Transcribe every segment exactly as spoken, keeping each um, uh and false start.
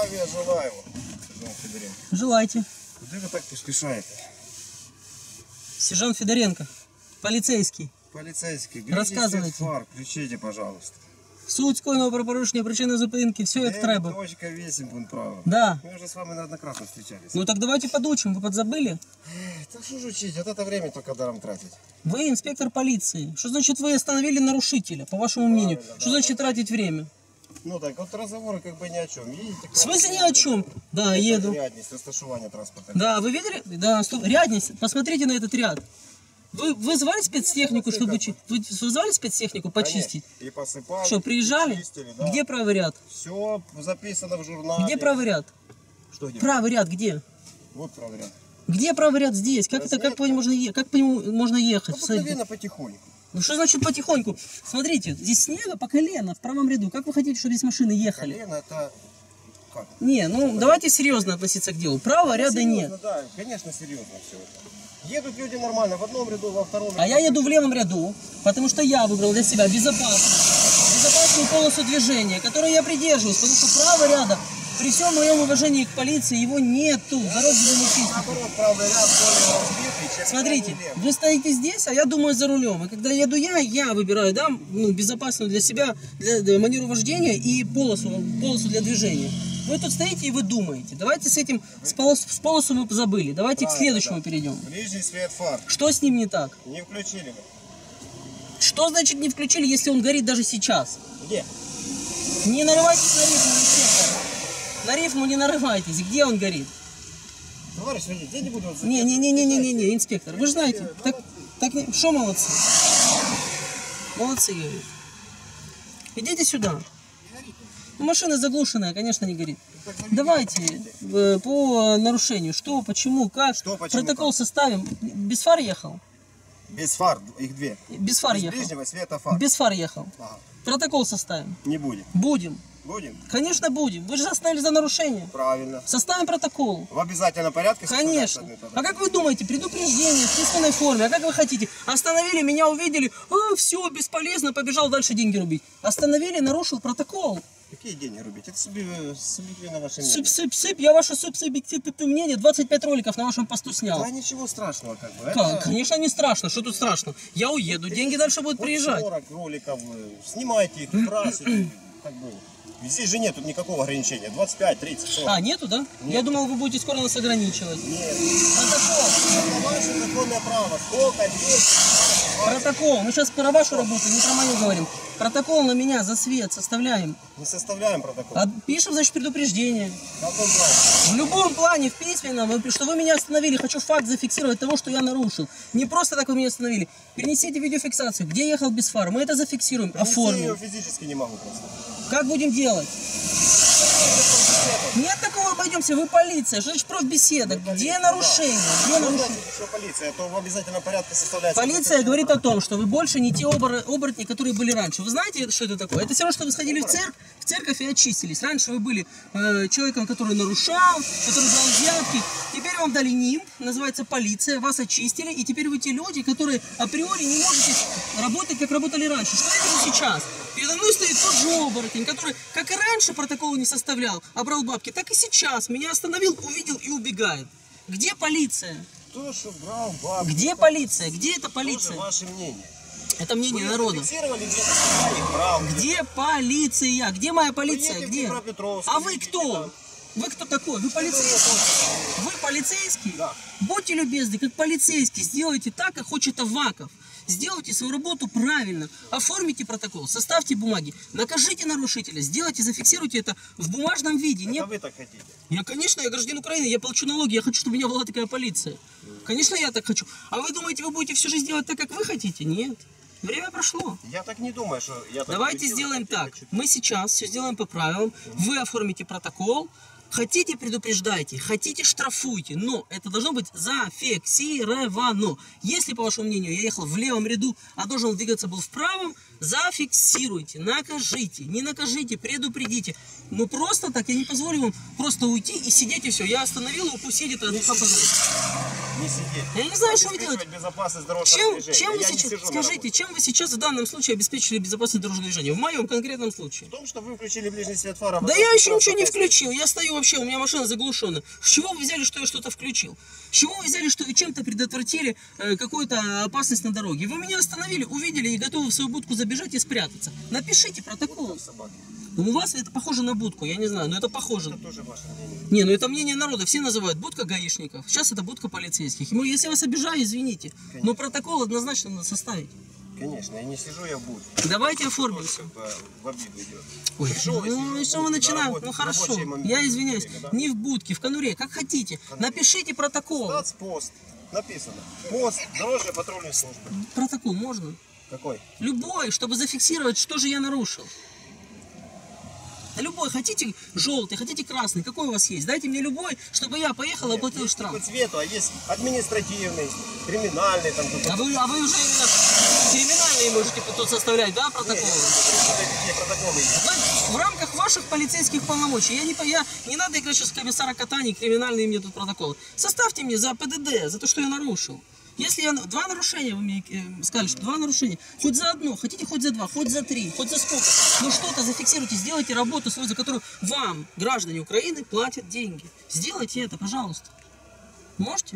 Здравия желаю. Желайте. Куда вы так поспешаете? Сержант Федоренко, полицейский. Полицейский, розказуйте. Фар, включите, пожалуйста. Суть скоєного правопорушення, причини зупинки, все як треба. Точка вісім, пункт права. Да. Мы уже с вами неоднократно встречались. Ну так давайте подучим, вы подзабыли? Так что же учить, вот это время только даром тратить. Вы инспектор полиции. Что значит вы остановили нарушителя, по вашему мнению? Правильно, Что да. значит тратить время? Ну так, вот разговоры как бы ни о чем. Едете, В смысле ни о чем? Да, еду. Рядность, рассташивание транспорта. Да, вы видели? Да, стоп. Рядность. Посмотрите на этот ряд. Вы вызвали спецтехнику, чтобы чи- вы вызвали спецтехнику почистить? Конечно. И посыпали. Что, приезжали? и чистили, да. Где правый ряд? Все записано в журнале. Где правый ряд? Что где? Правый ряд где? Вот правый ряд. Где правый ряд здесь? Как это, как по нему можно, е- как по нему можно ехать? Смотрите. Обыкновенно потихоньку. Ну что значит потихоньку? Смотрите, здесь снега по колено в правом ряду. Как вы хотите, чтобы здесь машины ехали? Колено это... Как? Не, ну давайте серьезно относиться к делу. Правого ряда Серьезно, нет. Да, конечно, серьезно все это. Едут люди нормально, в одном ряду, во втором ряду. А я еду в левом ряду, потому что я выбрал для себя безопасную, безопасную полосу движения, которой я придерживаюсь, потому что правого ряда, при всем моем уважении к полиции, его нету. Дороги замечить. Наоборот, правый ряд более разбитый, чем Смотрите, крайний левый. вы стоите здесь, а я думаю за рулем. И когда еду я, я выбираю, да, ну, безопасную для себя, для, для манеру вождения и полосу, полосу для движения. Вы тут стоите и вы думаете. Давайте с этим, с, полос, с полосу мы забыли. Давайте Правильно, к следующему да. перейдем. Ближний свет фар. Что с ним не так? Не включили вы. Что значит не включили, если он горит даже сейчас? Где? Не нарывайтесь на рифму, инспектор. На рифму не нарывайтесь. Где он горит? Товарищ водитель, я не буду вас Не-не-не-не-не-не, инспектор. Вы же знаете, так, так, что молодцы? Молодцы, говорю. Идите сюда. Ну, машина заглушенная, конечно, не горит. Давайте э, по нарушению. Что, почему, как? Что, почему, Протокол как? составим. Без фар ехал? Без фар, их две. Без фар Без ехал. ближнего света фар. Без фар ехал. Ага. Протокол составим. Не будем. Будем. Будем? Конечно, будем. Вы же остановили за нарушение. Правильно. Составим протокол. В обязательном порядке? Конечно. составляется А это? как вы думаете, предупреждение в письменной форме, а как вы хотите? Остановили, меня увидели, а, все, бесполезно, побежал дальше деньги рубить. Остановили, нарушил протокол. Какие деньги рубить? Это суби- субъективно ваше мнение. Сып-сып-сып, я ваше субсубъективное мнение, двадцать пять роликов на вашем посту снял. Да ничего страшного как бы. Как? Это Конечно, не страшно, что тут страшно? Я уеду, деньги дальше будут вот приезжать. сорок роликов, э, снимайте их, красите, как бы. Здесь же нет никакого ограничения. двадцать пять, тридцать, сорок. А, нету, да? Нет. Я думал, вы будете скоро нас ограничивать. Нет. Протокол. Это ваше законное право. Сколько, двести? Протокол. Мы сейчас про вашу работу, не про мою говорим. Протокол на меня за свет составляем. Не составляем протокол. А пишем, значит, предупреждение. В каком плане? В любом плане, в письменном, вы- что вы меня остановили, хочу факт зафиксировать того, что я нарушил. Не просто так вы меня остановили. Перенесите видеофиксацию, где ехал без фар. Мы это зафиксируем, Я оформим. ее физически не могу просто. Как будем делать? Нет такого, обойдемся, вы полиция. Что значит профбеседа? Где нарушение? Где Ну, нарушение? знаете, что полиция, а то в обязательном порядке составляется. Полиция говорит о том, что вы больше не те обор- оборотни, которые были раньше. Вы знаете, что это такое? Это все равно, что вы сходили в церковь, в церковь и очистились. Раньше вы были э, человеком, который нарушал, который брал взятки. Теперь вам дали нимб, называется полиция, вас очистили, и теперь вы те люди, которые априори не можете работать, как работали раньше. Что я вижу сейчас? Передо мной стоит тот же оборотень, который, как и раньше, протоколы не составлял, а брал бабки, так и сейчас. Меня остановил, увидел и убегает. Где полиция? То, что брал бабки. Где полиция? Где эта полиция? Тоже ваше мнение. Это мнение Вы народа. зафиксировали где-то, что я их брал. Где полиция? Где моя полиция? Поедете в Где? Днепропетровск, А вы видите, кто? там. Вы кто такой? Вы полицейский? Вы полицейский? Да. Будьте любезны, как полицейский, сделайте так, как хочет Аваков. Сделайте свою работу правильно, оформите протокол, составьте бумаги, накажите нарушителя, сделайте, зафиксируйте это в бумажном виде. Не... Это вы так хотите. Я, конечно, я гражданин Украины, я плачу налоги, я хочу, чтобы у меня была такая полиция. Конечно, я так хочу. А вы думаете, вы будете всю жизнь делать так, как вы хотите? Нет. Время прошло. Я так не думаю, что я так Давайте буду делать, сделаем как я так. хочу. Мы сейчас все сделаем по правилам. Вы оформите протокол. Хотите, предупреждайте, хотите, штрафуйте, но это должно быть зафиксировано. Если, по вашему мнению, я ехал в левом ряду, а должен двигаться был в правом, зафиксируйте, накажите, не накажите, предупредите. Но просто так я не позволю вам просто уйти и сидеть и все. Я остановил, и пусть едет, а Не ну, пожалуйста. Не сидеть. Я не знаю, что вы Обеспечивать делаете. безопасность дорожного Чем, движения. чем вы Я не сейчас, сижу на скажите, работе. чем вы сейчас в данном случае обеспечили безопасность дорожного движения? В моем конкретном случае. В том, что вы включили ближний свет фара. Да я еще ничего не включил, я стою вообще, у меня машина заглушена. С чего вы взяли, что я что-то включил? С чего вы взяли, что вы чем-то предотвратили э, какую-то опасность на дороге? Вы меня остановили, увидели и готовы в свою будку забежать и спрятаться. Напишите протокол. Ну, у вас это похоже на будку, я не знаю, но это похоже. Это тоже ваше мнение. Не, ну это мнение народа, все называют будка гаишников. Сейчас это будка полицейских. Ну, если я вас обижаю, извините. Но протокол однозначно надо составить. Конечно, я не сижу, я буду. Давайте оформимся. В обиду идет. Ой, Пришел, ну и если что мы на начинаем? работе- Ну в хорошо, рабочий момент я извиняюсь. время, да? Не в будке, в конуре, как хотите. Напишите протокол. Статспост. Написано. Пост дорожной патрульной службы. Протокол можно? Какой? Любой, чтобы зафиксировать, что же я нарушил. Любой, хотите желтый, хотите красный, какой у вас есть? Дайте мне любой, чтобы я поехал и оплатил Есть штраф. по цвету, а есть административный, криминальный там какой-то. А вы, а вы уже именно криминальные можете тут составлять, да, протоколы? Какие протоколы есть? Вы в рамках ваших полицейских полномочий. Я не, по- я, не надо играть сейчас в комиссара Катани, криминальные мне тут протоколы. Составьте мне за ПДД, за то, что я нарушил. Если я... Два нарушения, вы мне э, сказали, что два нарушения. Хоть за одно, хотите хоть за два, хоть за три, хоть за сколько. Ну что-то зафиксируйте, сделайте работу свою, за которую вам, граждане Украины, платят деньги. Сделайте это, пожалуйста. Можете?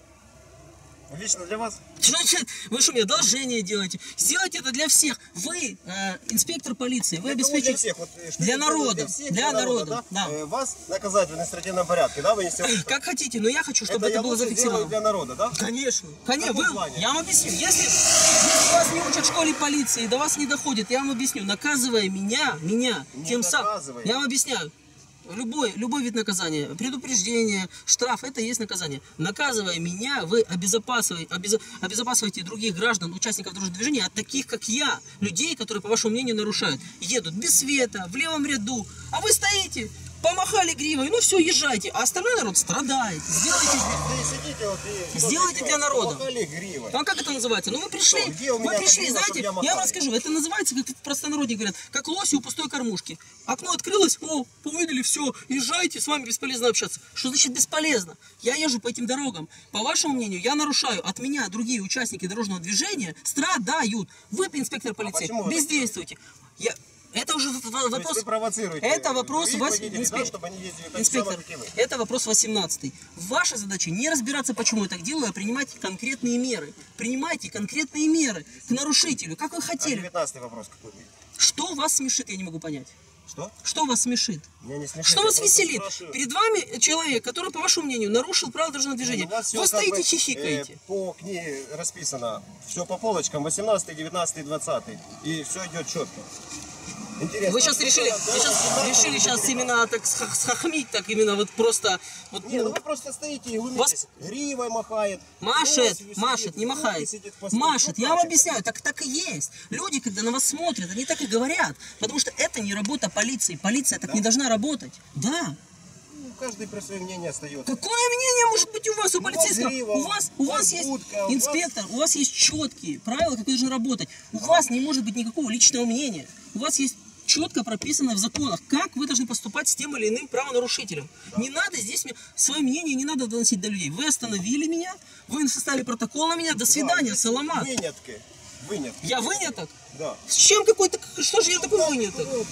Лично для вас? Что значит? Вы что, мне одолжение делаете? Сделайте это для всех. Вы, э, инспектор полиции, вы Для кого? Для обеспечите... всех. Вот, э, что Для это народа, Для, всех, для народа, да. Э, Вас наказать в административном порядке, да? Вы несете? Как хотите, но я хочу, чтобы это, я было лучше сделаю зафиксировано. для народа, да? Конечно. Конечно, каком вы, плане? я вам объясню. Если, если вас не учат в школе полиции, до вас не доходит, я вам объясню. Наказывая меня, меня, Не тем самым, наказывай. я вам объясняю. Любой, любой вид наказания, предупреждение, штраф, это и есть наказание. Наказывая меня, вы обезопасиваете, обезо- обезопасиваете других граждан, участников дорожного движения от таких, как я, людей, которые, по вашему мнению, нарушают. Едут без света, в левом ряду, а вы стоите, помахали гривой, ну все, езжайте, а остальной народ страдает. Сделайте, Вы сидите вот и... Сделайте для народа. Помахали гривой. а как это называется? Ну вы пришли, Что, где у вы меня пришли, кабина, знаете, чтоб я я вам махал? расскажу, это называется, как в простонародье говорят, как лоси у пустой кормушки. Окно открылось, о, увидели, все, езжайте, с вами бесполезно общаться. Что значит бесполезно? Я езжу по этим дорогам. По вашему мнению, я нарушаю, от меня другие участники дорожного движения страдают. Вы, инспектор полиции, почему вы так бездействуйте. Я... Это уже в- в- То есть вопрос... вы провоцируете Это вопрос других вос- водителей, инспек- да, чтобы они ездили так же Инспектор, самое, как и вы. это вопрос восемнадцатый. Ваша задача не разбираться, почему я так делаю, а принимать конкретные меры. Принимайте конкретные меры к нарушителю, как вы А хотели. девятнадцатый вопрос какой будет? Что вас смешит, я не могу понять. Что? Что вас смешит? Меня не смешит. Что я вас просто веселит? спрашиваю. Перед вами человек, который, по вашему мнению, нарушил правила дорожного движения. У вас всё Вы как стоите, бы, хихикаете. э, по книге расписано, все по полочкам, восемнадцатый, девятнадцатый, двадцатый. И все идет четко. Интересно. Вы сейчас а решили, да, вы сейчас да, решили да, сейчас да. именно так сха- схохмить, так именно вот просто... Вот, Не, ну ну, вы просто стоите и улыбаетесь. Гривой махает. Машет, нос машет, сидит, не руки махает. сидит по столу. Машет, Ну, я вам как объясняю, так, так и есть. Люди, когда на вас смотрят, они так и говорят. Потому что это не работа полиции. Полиция так не должна работать. Да. это? Ну, каждый про свое мнение остается. Какое мнение может быть у вас, у вас полицейского? грива, У вас, у у вас вас есть, будка, у вас- инспектор, у вас есть четкие правила, как вы должны работать. У вас не может быть никакого личного мнения. У вас есть четко прописано в законах, как вы должны поступать с тем или иным правонарушителем. Не надо здесь мне свое мнение не надо доносить до людей. Вы остановили меня, вы составили протокол на меня. До свидания, саламат. Вынятки. Вынятки. Я выняток? Да. С чем какой-то, что же я такой выняток? Вы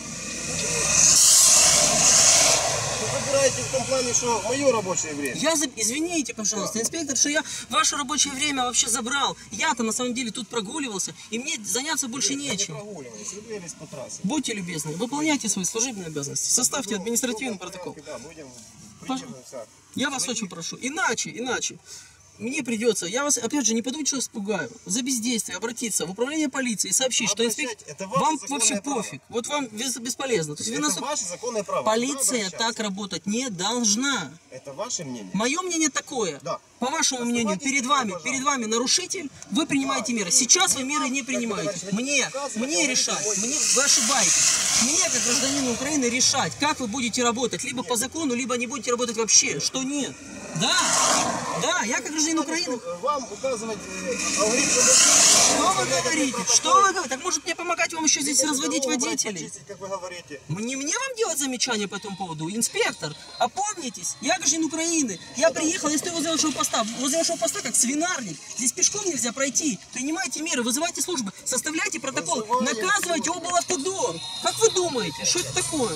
выбираете в том плане, что мое рабочее время. Я, за- извините, пожалуйста, инспектор, что я ваше рабочее время вообще забрал. Я-то на самом деле тут прогуливался, и мне заняться больше Вы не нечем. прогуливались, вы двигались по трассе. Будьте любезны, выполняйте свои служебные обязанности, составьте Ну, административный в том протокол. порядке, Да, будем придерживаться. Я вас очень прошу. Иначе, иначе. мне придется, я вас, опять же, не подумайте, что испугаю, за бездействие обратиться в управление полиции и сообщить, что инспектор... Это ваше Вам законное вообще право. пофиг, вот вам без- бесполезно. То есть вы Это нас- ваше законное право. Полиция Куда так обращаться? работать не должна. Это ваше мнение? Мое мнение такое. Да. По вашему Оставайтесь мнению, перед тихо, вами, пожалуйста. перед вами нарушитель, вы принимаете Да, меры. и Сейчас вы не меры вам, не как принимаете. товарищ Мне, Указывать, мне говорите, решать, мой- мне, вы ошибаетесь. Мне, как гражданину Украины, решать, как вы будете работать. Либо по закону, либо не будете работать вообще. Что нет? Да, да, я как гражданин Украины. Что, э, Вам указывать э, алгоритмы... Что вы говорите? Что вы говорите? Так может мне помогать вам еще здесь разводить Дорогу брать, водителей? почистить, как вы говорите. Мне, мне вам делать замечания по этому поводу? Инспектор, опомнитесь, я гражданин Украины. Я приехал, я стою возле вашего поста. Возле вашего поста как свинарник. Здесь пешком нельзя пройти. Принимайте меры, вызывайте службы, составляйте протокол, Вызываем наказывайте облавтодор. Как вы думаете, что это такое?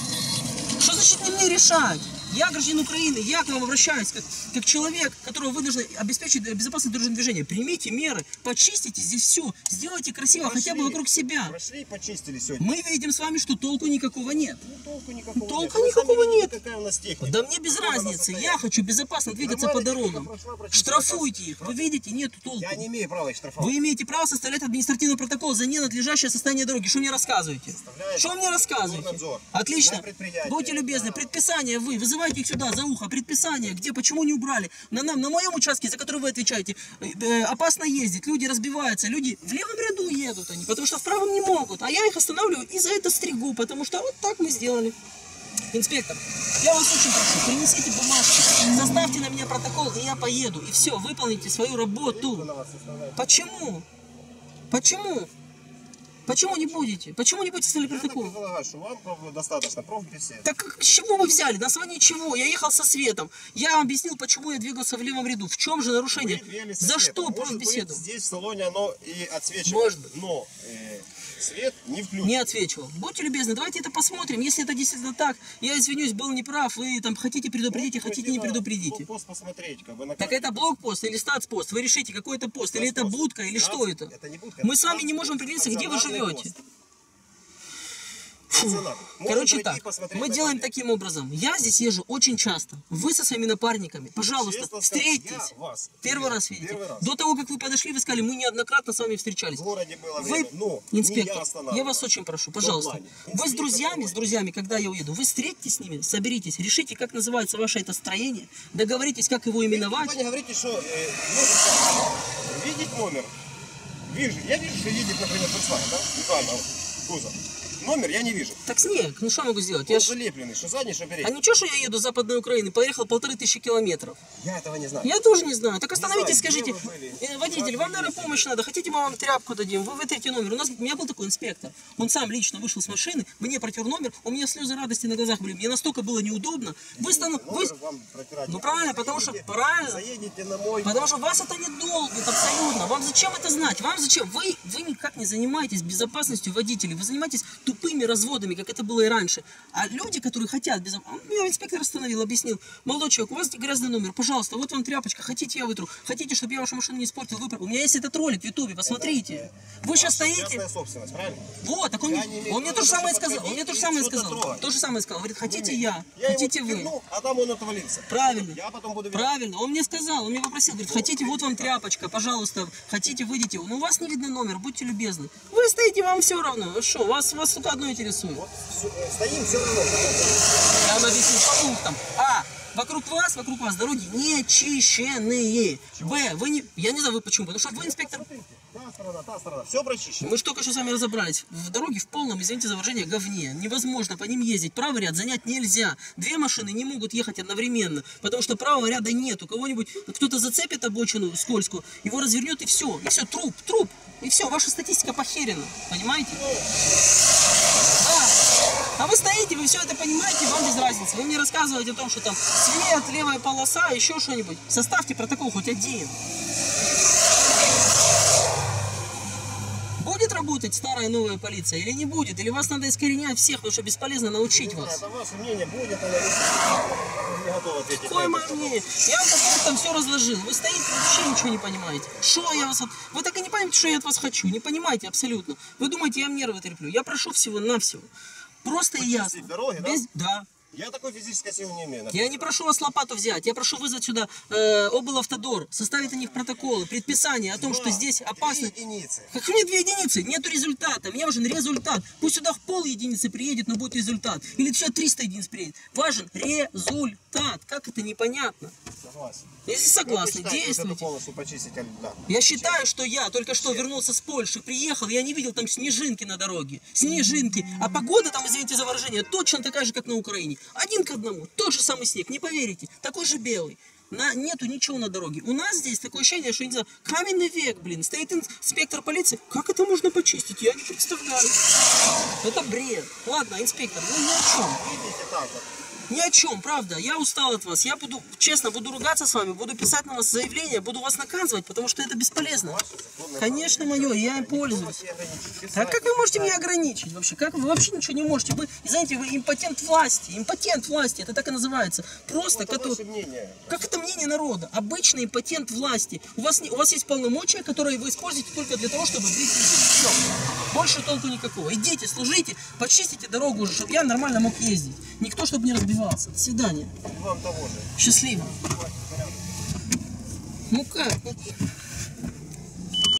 Что значит не мне решать? Я гражданин Украины, я к вам обращаюсь как, как человек, которого вы должны обеспечить безопасное дорожное движение. Примите меры, почистите здесь все, сделайте красиво хотя бы Прошли, вокруг себя. Прошли и почистили сегодня. Мы видим с вами, что толку никакого нет. Ну, толку никакого Толку нет. Вы сами никакого видите, нет. Какая у нас техника. Да мне без Сколько она разницы, состоит. я хочу безопасно двигаться по Нормальная дорогам. техника прошла, прочистила, Штрафуйте их, вы видите, нету толку. Я не имею права их штрафовать. Вы имеете право составлять административный протокол за ненадлежащее состояние дороги. Что мне рассказываете? Составляет Что мне рассказываете? Горнадзор. Отлично. На предприятие. Будьте любезны, предписание вы, вызывайте их сюда за ухо, предписание, где, почему не убрали. На, нам, на моем участке, за который вы отвечаете, э, э, опасно ездить, люди разбиваются, люди в левом ряду едут они, потому что в правом не могут. А я их останавливаю и за это стригу, потому что вот так мы сделали. Инспектор, я вас очень прошу, принесите бумажки, составьте на меня протокол, и я поеду. И все, выполните свою работу. На вас составляет. Почему? Почему? Почему не будете? Почему не будете составлять Я так протокол? предполагаю, что вам проф- достаточно профбесед. Так как- с чего вы взяли? На основании чего? Я ехал со светом. Я вам объяснил, почему я двигался в левом ряду. В чем же нарушение? Вы двигались со За светом. что Может профбеседу? быть, здесь в салоне оно и отсвечивает. Может быть. Но э, свет не включен. Не отвечивал. Будьте любезны, давайте это посмотрим. Если это действительно так, я извинюсь, был неправ. Вы там хотите предупредите, хотите не предупредите. Пост посмотреть, как бы на Так карте. это блокпост или статспост? Вы решите, какой это пост? Или это Статспост. будка, или что это? Это не будка, Мы это с вами не статспост. можем определиться, где вы Стационарный живете. пост. Стационар. Можем Короче прийти и так, посмотреть мы на делаем карте. таким образом. Я здесь езжу очень часто. Вы со своими напарниками, пожалуйста, Честно сказать, встретьтесь. я вас Первый раз видите. Первый раз. До того, как вы подошли, вы сказали, мы неоднократно с вами встречались. В городе было Вы, время, но не инспектор, я я останавливал. вас очень прошу, В том пожалуйста. плане. Вы с Инспектор друзьями, мой. с друзьями, когда я уеду, вы встретитесь с ними, соберитесь, решите, как называется ваше это строение, договоритесь, как его Вы именовать. не говорите, что э, едет, видеть номер. Вижу. Я вижу, что едет, например, Volkswagen, да? Визуально, кузов. Номер я не вижу. Так снег, ну что могу сделать? Он Я ж... залепленный, что задний, что А передний. ничего, что я еду с Западной Украины, поехал полторы тысячи километров. Я этого не знаю. Я тоже не знаю. Так остановитесь, знаю, скажите, где вы были, э, водитель, как вам, вы наверное, ездили. помощь надо. Хотите, мы вам тряпку дадим? Вы вытрите номер. У нас, у меня был такой инспектор. Он сам лично вышел с машины, мне протер номер, у меня слезы радости на глазах были. Мне настолько было неудобно. Вы стану... Вы... Номер вам протирать. Ну правильно, потому что... Заедете- Правильно. Заедете на мой... Потому что вас это не долбит абсолютно. Вам зачем это знать? Вам зачем? Вы, вы никак не занимаетесь безопасностью водителей. Вы занимаетесь тупыми разводами, как это было и раньше. А люди, которые хотят безопасности... Меня инспектор остановил, объяснил. Молодой человек, у вас грязный номер. Пожалуйста, вот вам тряпочка. Хотите, я вытру. Хотите, чтобы я вашу машину не испортил? Вы... У меня есть этот ролик в ютубе, посмотрите. Вы сейчас стоите... Частная собственность, правильно? Вот, так он, Я не имею он мне права то же самое даже сказал. Он мне подходить то же и самое что-то сказал. трогать. То же самое сказал. Говорит, хотите Вы я, Я хотите его вы. пихну, а там он отвалился. Правильно. Я потом буду... Правильно, он мне сказал, он мне попросил, говорит, хотите, вот вам тряпочка, пожалуйста, хотите, выйдите. Ну, у вас не видно номер, будьте любезны. Вы стоите, вам все равно. Вы что, вас, вас только одно интересует. Вот всё, э, стоим, все равно. Я вам объясню по пунктам. А. Вокруг вас, вокруг вас дороги не чищенные. Б. Вы не... Я не знаю, вы почему. Потому что вы инспектор... Смотрите, та сторона, та сторона. Все прочищено. Мы же только что с вами разобрались. В дороге в полном, извините за выражение, говне. Невозможно по ним ездить. Правый ряд занять нельзя. Две машины не могут ехать одновременно. Потому что правого ряда нет. У кого-нибудь кто-то зацепит обочину скользкую, его развернет и все. И все, труп, труп. И все, ваша статистика похерена. Понимаете? Да. А вы стоите, вы все это понимаете, вам без разницы. Вы мне рассказываете о том, что там свет, левая полоса, еще что-нибудь. Составьте протокол хоть один. Будет работать старая новая полиция или не будет? Или вас надо искоренять всех, потому что бесполезно научить вас? Это ваше мнение будет, она не готова ответить. Какое на мое это. мнение? Я вам по пунктам все разложил. Вы стоите, вообще ничего не понимаете. Что я вас... от- Вы так и не поймете, что я от вас хочу. Не понимаете абсолютно. Вы думаете, я вам нервы треплю. Я прошу всего-навсего. Просто и ясно. дороги, да? Без... Да. Я такой физической силы не имею. Я не прошу вас лопату взять, я прошу вызвать сюда э, облавтодор, составить о них протоколы, предписание о том, что здесь опасно. Две единицы. Как мне две единицы? Нету результата. Мне важен результат. Пусть сюда в пол единицы приедет, но будет результат. Или сюда триста единиц приедет. Важен результат. Как это непонятно? Согласен. Если согласны, Вы считаете, действуйте. эту полосу почистить от льда? Я считаю, что я только что вернулся с Польши, приехал, я не видел там снежинки на дороге. Снежинки. А погода там, извините за выражение, точно такая же, как на Украине. Один к одному. Тот же самый снег, не поверите. Такой же белый. На, нету ничего на дороге. У нас здесь такое ощущение, что, не знаю, каменный век, блин. Стоит инспектор полиции. Как это можно почистить? Я не представляю. Это бред. Ладно, инспектор, ну ни о чем. Видите, так вот. Ни о чем, правда. Я устал от вас. Я буду, честно, буду ругаться с вами, буду писать на вас заявление, буду вас наказывать, потому что это бесполезно. Конечно, мое, я им пользуюсь. А как вы можете меня ограничить вообще? Как вы вообще ничего не можете? Вы, знаете, вы импотент власти. Импотент власти, это так и называется. Просто, который... Как это мнение народа? Обычный импотент власти. У вас, не... У вас есть полномочия, которые вы используете только для того, чтобы брить людей. Все. Больше толку никакого. Идите, служите, почистите дорогу уже, чтобы я нормально мог ездить. Никто, чтобы не разбивался. До свидания. Вам того же. Счастливо. Ну как?